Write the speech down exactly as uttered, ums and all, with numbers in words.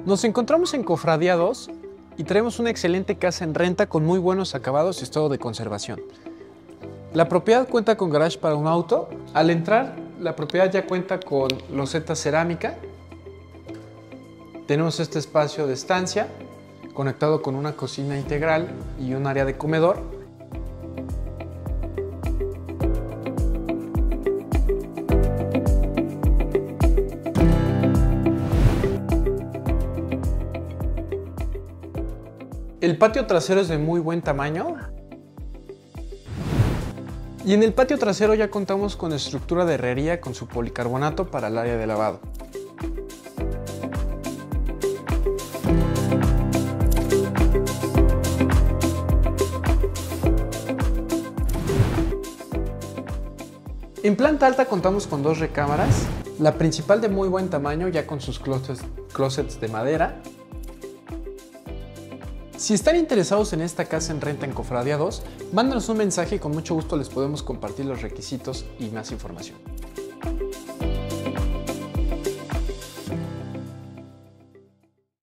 Nos encontramos en Cofradía dos y traemos una excelente casa en renta con muy buenos acabados y estado de conservación. La propiedad cuenta con garage para un auto. Al entrar, la propiedad ya cuenta con loseta cerámica. Tenemos este espacio de estancia conectado con una cocina integral y un área de comedor. El patio trasero es de muy buen tamaño. Y en el patio trasero ya contamos con estructura de herrería con su policarbonato para el área de lavado. En planta alta contamos con dos recámaras, la principal de muy buen tamaño ya con sus closets, closets de madera. Si están interesados en esta casa en renta en Cofradía dos, mándanos un mensaje y con mucho gusto les podemos compartir los requisitos y más información.